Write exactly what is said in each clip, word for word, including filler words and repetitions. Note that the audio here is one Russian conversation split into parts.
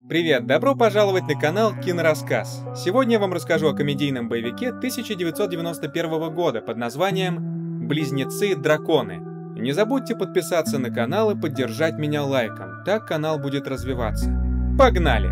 Привет, добро пожаловать на канал Кинорассказ. Сегодня я вам расскажу о комедийном боевике тысяча девятьсот девяносто первого года под названием «Близнецы-драконы». Не забудьте подписаться на канал и поддержать меня лайком, так канал будет развиваться. Погнали!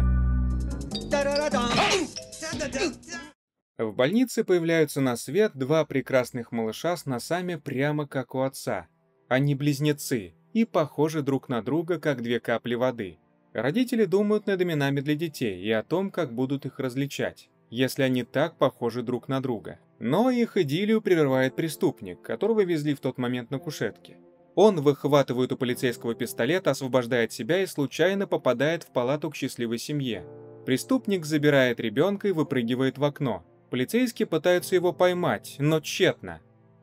В больнице появляются на свет два прекрасных малыша с носами прямо как у отца. Они близнецы и похожи друг на друга, как две капли воды. Родители думают над именами для детей и о том, как будут их различать, если они так похожи друг на друга. Но их идиллию прерывает преступник, которого везли в тот момент на кушетке. Он выхватывает у полицейского пистолет, освобождает себя и случайно попадает в палату к счастливой семье. Преступник забирает ребенка и выпрыгивает в окно. Полицейские пытаются его поймать, но тщетно.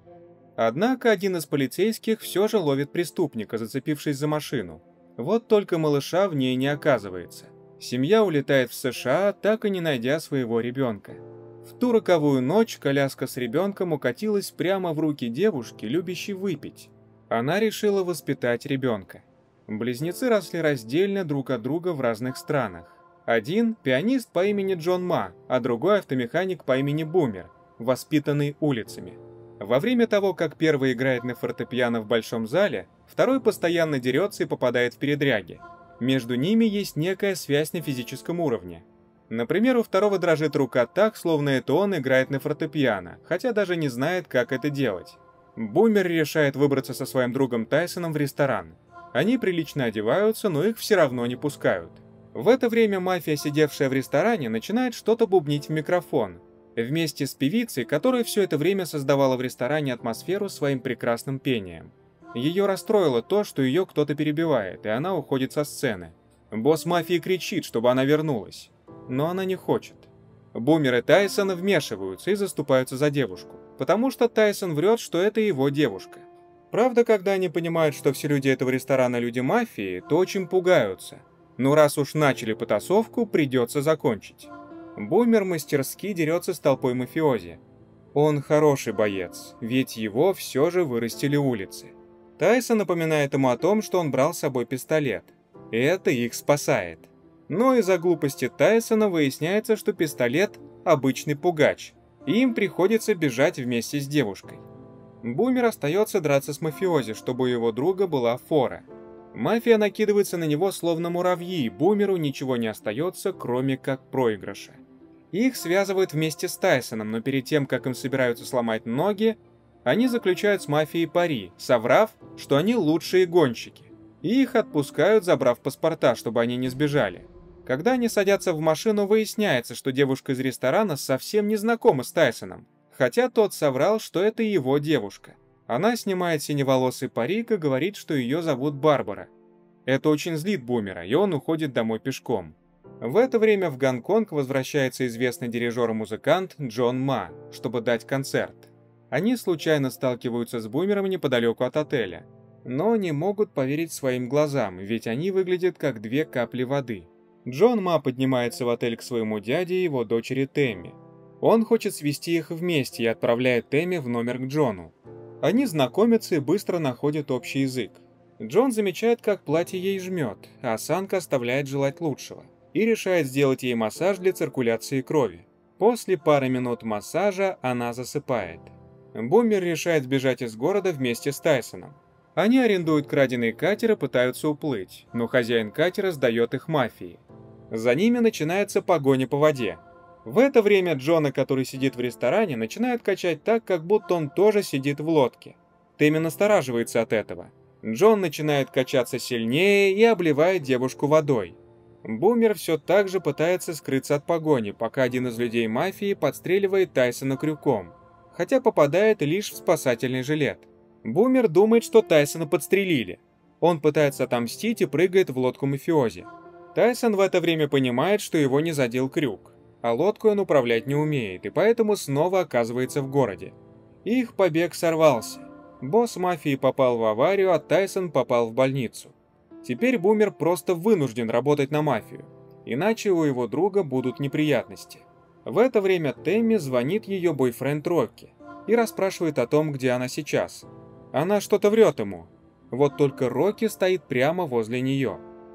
Однако один из полицейских все же ловит преступника, зацепившись за машину. Вот только малыша в ней не оказывается. Семья улетает в США, так и не найдя своего ребенка. В ту роковую ночь коляска с ребенком укатилась прямо в руки девушки, любящей выпить. Она решила воспитать ребенка. Близнецы росли раздельно друг от друга в разных странах. Один – пианист по имени Джон Ма, а другой – автомеханик по имени Бумер, воспитанный улицами. Во время того, как первый играет на фортепиано в большом зале, второй постоянно дерется и попадает в передряги. Между ними есть некая связь на физическом уровне. Например, у второго дрожит рука так, словно это он играет на фортепиано, хотя даже не знает, как это делать. Бумер решает выбраться со своим другом Тайсоном в ресторан. Они прилично одеваются, но их все равно не пускают. В это время мафия, сидевшая в ресторане, начинает что-то бубнить в микрофон. Вместе с певицей, которая все это время создавала в ресторане атмосферу своим прекрасным пением. Ее расстроило то, что ее кто-то перебивает, и она уходит со сцены. Босс мафии кричит, чтобы она вернулась, но она не хочет. Бумер и Тайсон вмешиваются и заступаются за девушку, потому что Тайсон врет, что это его девушка. Правда, когда они понимают, что все люди этого ресторана люди мафии, то очень пугаются. Но раз уж начали потасовку, придется закончить. Бумер мастерски дерется с толпой мафиози. Он хороший боец, ведь его все же вырастили улицы. Тайсон напоминает ему о том, что он брал с собой пистолет. И это их спасает. Но из-за глупости Тайсона выясняется, что пистолет – обычный пугач, и им приходится бежать вместе с девушкой. Бумер остается драться с мафиози, чтобы у его друга была фора. Мафия накидывается на него словно муравьи, и Бумеру ничего не остается, кроме как проигрыша. Их связывают вместе с Тайсоном, но перед тем, как им собираются сломать ноги, они заключают с мафией пари, соврав, что они лучшие гонщики. И их отпускают, забрав паспорта, чтобы они не сбежали. Когда они садятся в машину, выясняется, что девушка из ресторана совсем не знакома с Тайсоном, хотя тот соврал, что это его девушка. Она снимает синеволосый парик и говорит, что ее зовут Барбара. Это очень злит Бумера, и он уходит домой пешком. В это время в Гонконг возвращается известный дирижер и музыкант Джон Ма, чтобы дать концерт. Они случайно сталкиваются с Бумером неподалеку от отеля, но не могут поверить своим глазам, ведь они выглядят как две капли воды. Джон Ма поднимается в отель к своему дяде и его дочери Тэмми. Он хочет свести их вместе и отправляет Тэмми в номер к Джону. Они знакомятся и быстро находят общий язык. Джон замечает, как платье ей жмет, а осанка оставляет желать лучшего, и решает сделать ей массаж для циркуляции крови. После пары минут массажа она засыпает. Бумер решает сбежать из города вместе с Тайсоном. Они арендуют краденый катер и пытаются уплыть, но хозяин катера сдает их мафии. За ними начинается погоня по воде. В это время Джона, который сидит в ресторане, начинает качать так, как будто он тоже сидит в лодке. Тэмми настораживается от этого. Джон начинает качаться сильнее и обливает девушку водой. Бумер все так же пытается скрыться от погони, пока один из людей мафии подстреливает Тайсона крюком, хотя попадает лишь в спасательный жилет. Бумер думает, что Тайсона подстрелили. Он пытается отомстить и прыгает в лодку мафиози. Тайсон в это время понимает, что его не задел крюк. А лодку он управлять не умеет, и поэтому снова оказывается в городе. Их побег сорвался. Босс мафии попал в аварию, а Тайсон попал в больницу. Теперь Бумер просто вынужден работать на мафию, иначе у его друга будут неприятности. В это время Тэмми звонит ее бойфренд Рокки и расспрашивает о том, где она сейчас. Она что-то врет ему. Вот только Рокки стоит прямо возле нее.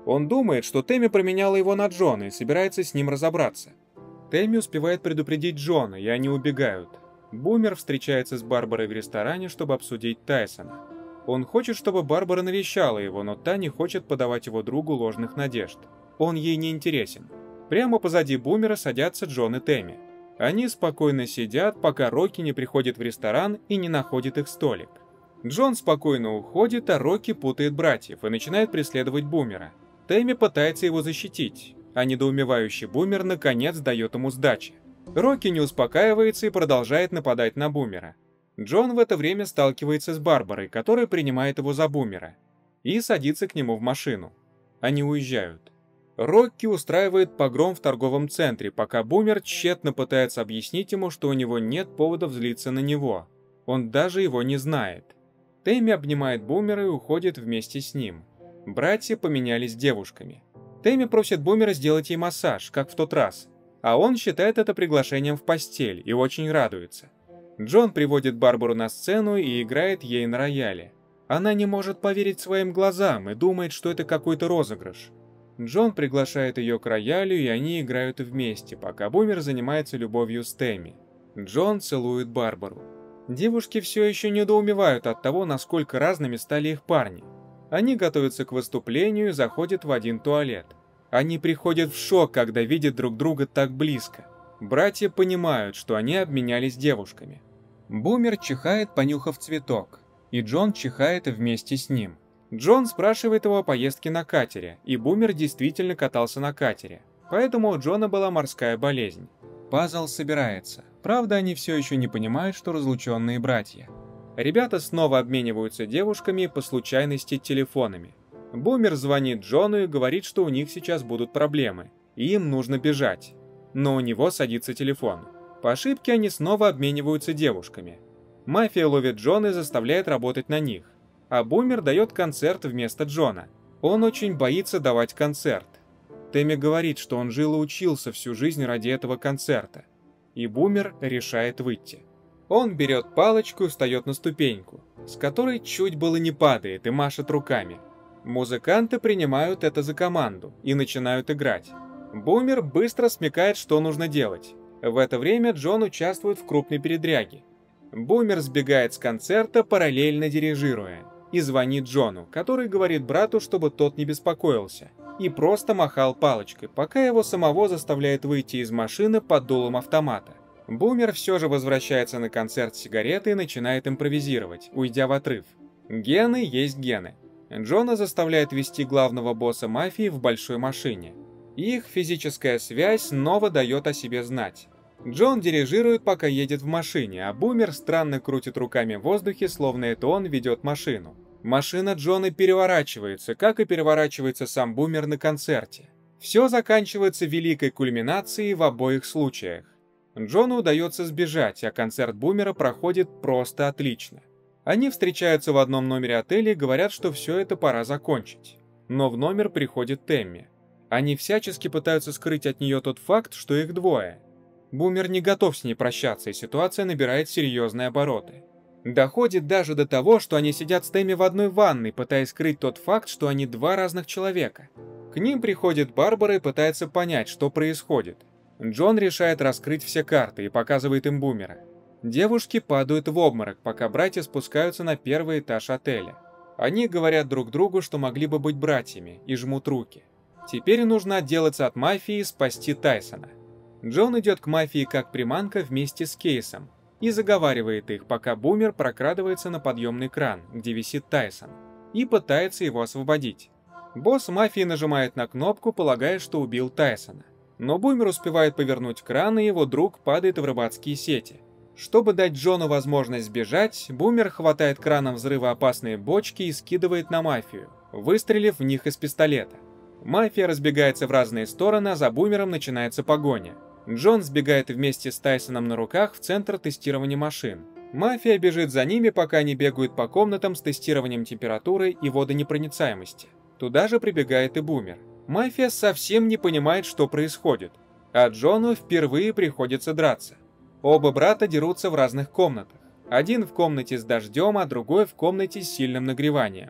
Он думает, что Тэмми променяла его на Джона и собирается с ним разобраться. Тэмми успевает предупредить Джона, и они убегают. Бумер встречается с Барбарой в ресторане, чтобы обсудить Тайсона. Он хочет, чтобы Барбара навещала его, но та не хочет подавать его другу ложных надежд. Он ей не интересен. Прямо позади Бумера садятся Джон и Тэмми. Они спокойно сидят, пока Рокки не приходит в ресторан и не находит их столик. Джон спокойно уходит, а Рокки путает братьев и начинает преследовать Бумера. Тэмми пытается его защитить, а недоумевающий Бумер наконец дает ему сдачи. Рокки не успокаивается и продолжает нападать на Бумера. Джон в это время сталкивается с Барбарой, которая принимает его за Бумера, и садится к нему в машину. Они уезжают. Рокки устраивает погром в торговом центре, пока Бумер тщетно пытается объяснить ему, что у него нет повода злиться на него. Он даже его не знает. Тэмми обнимает Бумера и уходит вместе с ним. Братья поменялись девушками. Тэмми просит Бумера сделать ей массаж, как в тот раз, а он считает это приглашением в постель и очень радуется. Джон приводит Барбару на сцену и играет ей на рояле. Она не может поверить своим глазам и думает, что это какой-то розыгрыш. Джон приглашает ее к роялю, и они играют вместе, пока Бумер занимается любовью с Тэмми. Джон целует Барбару. Девушки все еще недоумевают от того, насколько разными стали их парни. Они готовятся к выступлению и заходят в один туалет. Они приходят в шок, когда видят друг друга так близко. Братья понимают, что они обменялись девушками. Бумер чихает, понюхав цветок, и Джон чихает вместе с ним. Джон спрашивает его о поездке на катере, и Бумер действительно катался на катере, поэтому у Джона была морская болезнь. Пазл собирается, правда они все еще не понимают, что разлученные братья. Ребята снова обмениваются девушками, по случайности телефонами. Бумер звонит Джону и говорит, что у них сейчас будут проблемы, и им нужно бежать. Но у него садится телефон. По ошибке они снова обмениваются девушками. Мафия ловит Джона и заставляет работать на них. А Бумер дает концерт вместо Джона. Он очень боится давать концерт. Тэмми говорит, что он жил и учился всю жизнь ради этого концерта. И Бумер решает выйти. Он берет палочку и встает на ступеньку, с которой чуть было не падает и машет руками. Музыканты принимают это за команду и начинают играть. Бумер быстро смекает, что нужно делать. В это время Джон участвует в крупной передряге. Бумер сбегает с концерта, параллельно дирижируя, и звонит Джону, который говорит брату, чтобы тот не беспокоился, и просто махал палочкой, пока его самого заставляет выйти из машины под дулом автомата. Бумер все же возвращается на концерт с сигаретой и начинает импровизировать, уйдя в отрыв. Гены есть гены. Джона заставляет вести главного босса мафии в большой машине. Их физическая связь снова дает о себе знать. Джон дирижирует, пока едет в машине, а Бумер странно крутит руками в воздухе, словно это он ведет машину. Машина Джона переворачивается, как и переворачивается сам Бумер на концерте. Все заканчивается великой кульминацией в обоих случаях. Джону удается сбежать, а концерт Бумера проходит просто отлично. Они встречаются в одном номере отеля и говорят, что все это пора закончить. Но в номер приходит Тэмми. Они всячески пытаются скрыть от нее тот факт, что их двое. Бумер не готов с ней прощаться, и ситуация набирает серьезные обороты. Доходит даже до того, что они сидят с Тэмми в одной ванной, пытаясь скрыть тот факт, что они два разных человека. К ним приходит Барбара и пытается понять, что происходит. Джон решает раскрыть все карты и показывает им Бумера. Девушки падают в обморок, пока братья спускаются на первый этаж отеля. Они говорят друг другу, что могли бы быть братьями, и жмут руки. Теперь нужно отделаться от мафии и спасти Тайсона. Джон идет к мафии как приманка вместе с Кейсом и заговаривает их, пока Бумер прокрадывается на подъемный кран, где висит Тайсон, и пытается его освободить. Босс мафии нажимает на кнопку, полагая, что убил Тайсона. Но Бумер успевает повернуть кран, и его друг падает в рыбацкие сети. Чтобы дать Джону возможность сбежать, Бумер хватает краном взрывоопасные бочки и скидывает на мафию, выстрелив в них из пистолета. Мафия разбегается в разные стороны, а за Бумером начинается погоня. Джон сбегает вместе с Тайсоном на руках в центр тестирования машин. Мафия бежит за ними, пока они бегают по комнатам с тестированием температуры и водонепроницаемости. Туда же прибегает и Бумер. Мафия совсем не понимает, что происходит, а Джону впервые приходится драться. Оба брата дерутся в разных комнатах. Один в комнате с дождем, а другой в комнате с сильным нагреванием.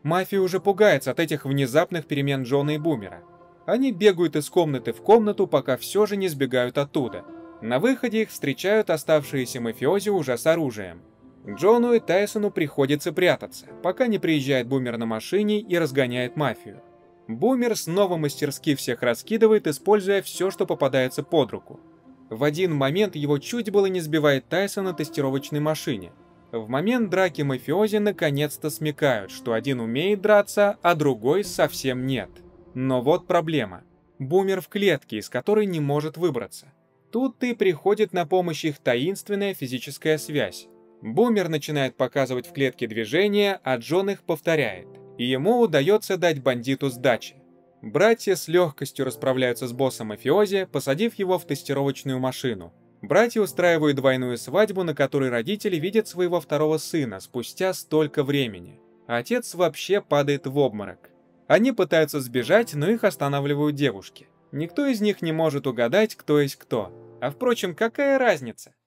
Мафия уже пугается от этих внезапных перемен Джона и Бумера. Они бегают из комнаты в комнату, пока все же не сбегают оттуда. На выходе их встречают оставшиеся мафиози уже с оружием. Джону и Тайсону приходится прятаться, пока не приезжает Бумер на машине и разгоняет мафию. Бумер снова мастерски всех раскидывает, используя все, что попадается под руку. В один момент его чуть было не сбивает Тайсон на тестировочной машине. В момент драки мафиози наконец-то смекают, что один умеет драться, а другой совсем нет. Но вот проблема. Бумер в клетке, из которой не может выбраться. Тут и приходит на помощь их таинственная физическая связь. Бумер начинает показывать в клетке движения, а Джон их повторяет. И ему удается дать бандиту сдачи. Братья с легкостью расправляются с боссом мафиози, посадив его в тестировочную машину. Братья устраивают двойную свадьбу, на которой родители видят своего второго сына спустя столько времени. А отец вообще падает в обморок. Они пытаются сбежать, но их останавливают девушки. Никто из них не может угадать, кто есть кто. А впрочем, какая разница?